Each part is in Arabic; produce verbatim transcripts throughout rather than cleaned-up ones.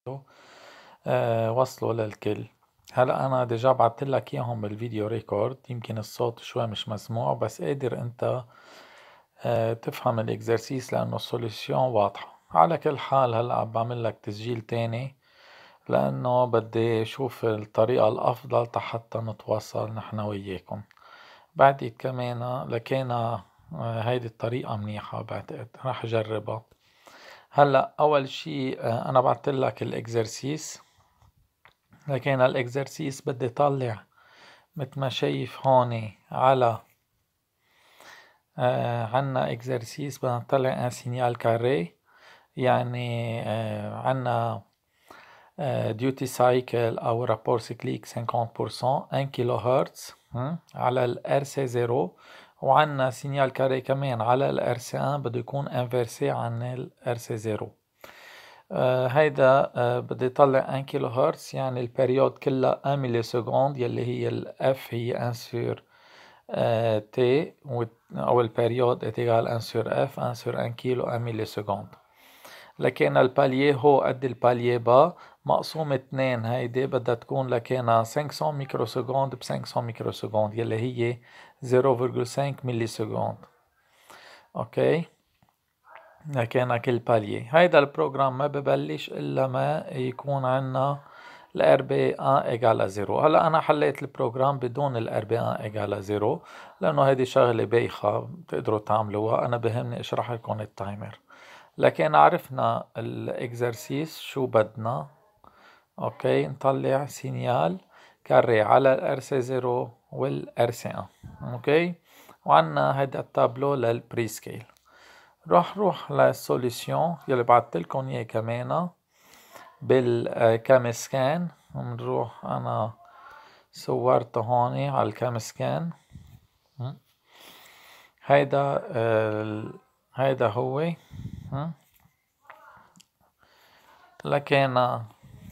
آه وصلوا للكل. هلا انا ديجا بعت لك اياهم بالفيديو ريكورد، يمكن الصوت شوي مش مسموع بس قادر انت آه تفهم الاكزرسيس لانه السوليسيون واضحة. على كل حال هلا بعمل لك تسجيل تاني لانه بدي اشوف الطريقة الافضل حتى نتواصل نحن وياكم. بعتقد كمان لكينا آه هيدي الطريقة منيحة، بعتقد راح اجربها. هلا اول شي آه انا بعت لك الاكزرسيس، لكن الاكزرسيس بدي طلع مثل ما شايف هون على آه عنا اكزرسيس بدنا نطلع ان سينيال كاري، يعني آه عنا آه ديوتي سايكل او رابور سيكليك خمسين بالمية واحد كيلو هرتز على الار سي صفر، وعنا سينيال كاري كمان على الار سي واحد بده يكون انفرسي عن الار سي صفر. آه هيدا آه بدي طلع واحد كيلو هرتز، يعني البريود كلها واحد ملي سكوند، يلي هي الاف هي واحد سور آه تي، او البريود اتيغال واحد سور اف، واحد سور واحد كيلو واحد ملي سكوند. لكن الباليه هو قد الباليه با مقسوم اتنين، هيدي بدها تكون لكينا خمسمية ميكرو سكوند ب خمسمية ميكرو سكوند، يلي هي صفر فاصلة خمسة ملي سكوند. اوكي، لكن كل باليه. هيدا البروجرام ما ببلش الا ما يكون عنا الار بي ان ايجال زيرو. هلا انا حليت البروجرام بدون الار بي ان ايجال زيرو لانه هيدي شغله بايخه بتقدروا تعملوها، انا بهمني اشرح لكم التايمر. لكن عرفنا الاكزرسيس شو بدنا. اوكي، نطلع سينيال كاري على الار سي صفر والار سي واحد. اوكي، وعنا هيدا التابلو للبري سكيل. راح روح للسوليسيون يلي بعتلكن اياه كمان بالكام سكان. بنروح انا صورته هون على الكام سكان. هيدا ال... هيدا هو. لكن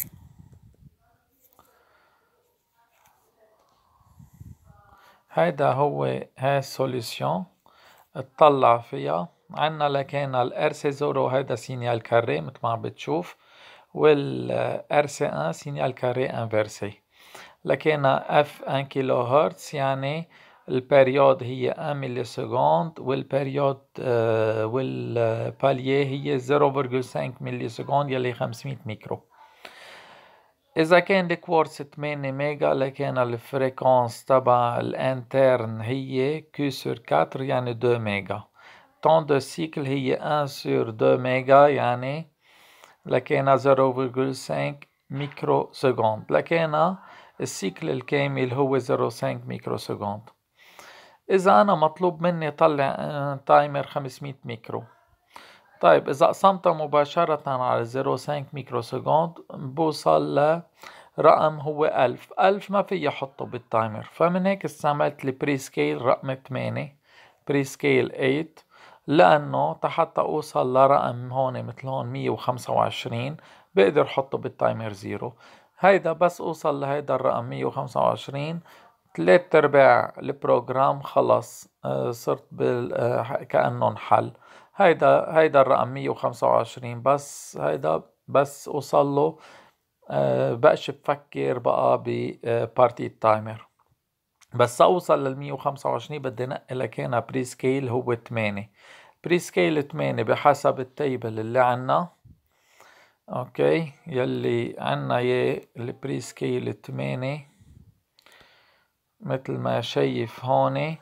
هيدا هو هاي السوليسيون اطلع فيها. عنا لكن الار سي صفر هيدا سينيال كاري مثل ما عم بتشوف، والار سي واحد سينيال كاري انفرسي. لكن اف واحد كيلو هرتز، يعني البريود هي واحد ملي سكوند، والبريود آه والباليه هي صفر فاصلة خمسة ملي سكوند، يلي خمسمية ميكرو. إذا كان الكوارتز ثمانية ميجا، لكن الفريكونس تبع الانترن هي كيو سور أربعة، يعني اثنين ميجا. طون دو سيكل هي واحد سور اثنين ميجا، يعني لكن صفر فاصلة خمسة ميكرو سكوند. لكن السيكل الكامل هو صفر فاصلة خمسة ميكرو سكوند. إذا أنا مطلوب مني طلع تايمر خمسمية ميكرو، طيب إذا قسمتها مباشرة على صفر فاصلة خمسة ميكرو سكوند بوصل لرقم هو ألف. ألف ما في حطه بالتايمر، فمن هيك استعملت البري سكيل رقم ثمانية، بري سكيل ثمانية، لأنه حتى أوصل لرقم هون مثل هون مية وخمسة وعشرين بقدر حطه بالتايمر زيرو. هيدا بس أوصل لهيدا الرقم مية وخمسة وعشرين، ثلاث ارباع البروجرام خلص آه صرت بال آه كأنه انحل. هيدا هيدا الرقم مية وخمسة وعشرين، بس هيدا بس اوصل له آه بقش بفكر بقى ببارتي التايمر. بس اوصل لل مية وخمسة وعشرين بدي نقي لكينا بري سكيل هو ثمانية. بري سكيل ثمانية بحسب التيبل اللي عنا. اوكي، يلي عنا يه البري سكيل ثمانية مثل ما شايف هون.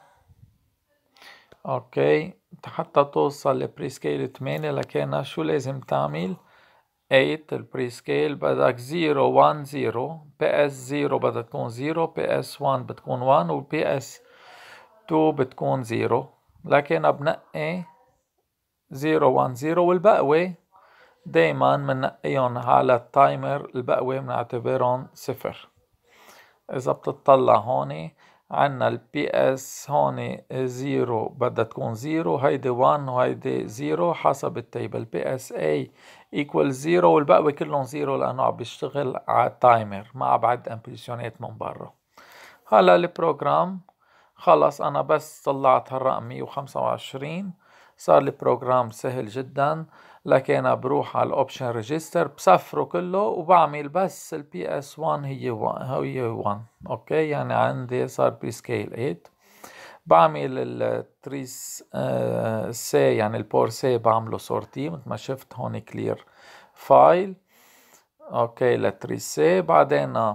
اوكي، حتى توصل لبري سكيل ثمانية، لكن شو لازم تعمل؟ ثمانية البري سكيل بدك صفر واحد صفر، بي اس صفر بدها تكون صفر، بي اس واحد بتكون واحد، وبي اس اثنين بتكون صفر. لكن بنقي صفر واحد صفر، والبقوة دايما بنقيهم على التايمر، البقوة بنعتبرهم صفر. إذا بتطلع هون عنا البي اس هون صفر بدها تكون صفر، وهيدي واحد وهيدي صفر حسب التيبل. بي اس اي ايكوال صفر، والبقوة كلهم صفر لأنه عم بيشتغل على التايمر، ما عم بعد امبليسيونات من برا. هلا البروجرام خلص، أنا بس طلعت هالرقم مية وخمسة وعشرين، صار البروجرام سهل جدا. لكن بروح على الاوبشن ريجستر بصفره كله وبعمل بس البي اس واحد هي هي واحد. اوكي، يعني عندي صار بي سكيل ثمانية. بعمل التريس آه سي، يعني البور سي بعمله سورتي مثل ما شفت هون كلير فايل. اوكي للتريس سي، بعدين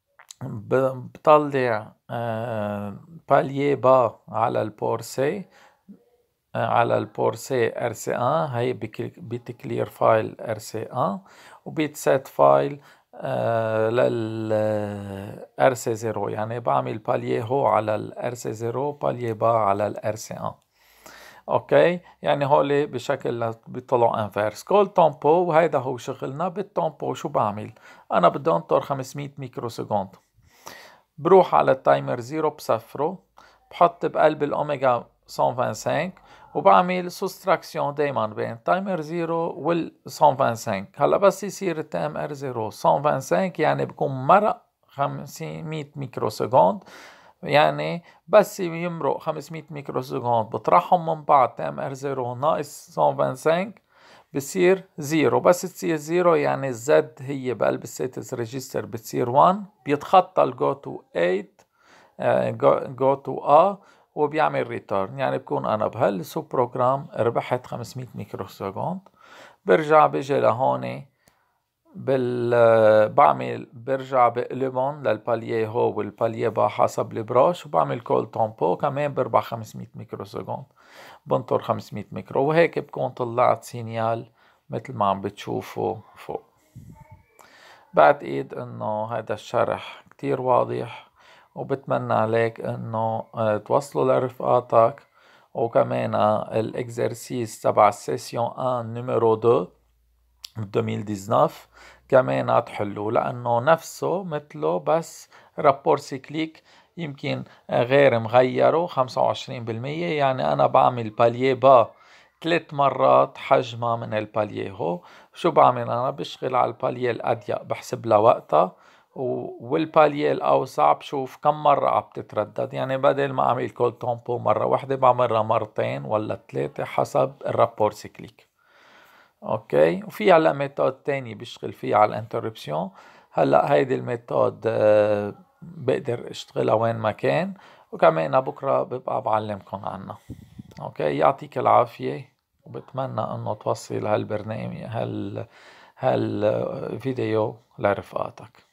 بطلع آه باليي با على البور سي، آه على البور سي ار سي واحد، هي بتكلير فايل ار سي واحد وبيتسيت فايل آه لل ار سي صفر، يعني بعمل باليي هو على الار سي صفر، باليي با على الار سي واحد. اوكي، يعني هولي بشكل بيطلعوا انفيرس. كول تومبو، وهيدا هو شغلنا. بالتومبو شو بعمل؟ انا بدي انطر خمسمية ميكرو سكوند، بروح على التايمر زيرو بصفره، بحط بقلب الاوميجا مية وخمسة وبعمل سوستراكسيون دايما بين التايمر زيرو وال مية وخمسة. هلا بس يصير التايمر زيرو مية وخمسة يعني بكون مرق خمسمية ميكرو سكوند، يعني بس يمرق خمسمية ميكرو سكوند بطرحهم من بعض تايمر زيرو ناقص مية وخمسة بصير زيرو. بس تصير زيرو يعني الزد هي بقلب الستاتس ريجستر بتصير واحد، بيتخطى الجو تو ثمانية جو تو ا وبيعمل ريتيرن، يعني بكون انا بهالسو بروجرام ربحت خمسمية ميكرو سكوند. برجع بيجي لهون بال بعمل برجع بقلبهم للباليه هو والباليه با حسب البراش، وبعمل كول تومبو كمان بربح خمسمية ميكرو سكوند، بنطر خمسمية ميكرو، وهيك بكون طلعت سينيال مثل ما عم بتشوفوا فوق. بعتقد انه هذا الشرح كتير واضح، وبتمنى عليك انه توصلوا لرفقاتك، وكمان الاكزرسيس تبع السيسيون واحد نيميرو اثنين ألفين وتسعطعش كمان تحلوه، لانه نفسه مثله بس رابور سيكليك يمكن غير مغيره خمسة وعشرين بالمية. يعني انا بعمل باليه با ثلاث مرات حجمها من الباليه هو. شو بعمل انا؟ بشغل على الباليه الاضيق بحسب لها وقتها، والباليه الاوسع بشوف كم مرة عم تتردد، يعني بدل ما اعمل كول تومبو مرة واحدة بعملها مرتين ولا ثلاثة حسب الرابور سيكليك. اوكي، وفي هلا ميثود تاني بشتغل فيها على الانتربسيون. هلا هيدي الميثود آه بقدر اشتغلها وين ما كان، وكمان بكره ببقى بعلمكم عنها. اوكي، يعطيك العافية، وبتمنى انه توصل هالبرنامج هال هالفيديو لرفقاتك.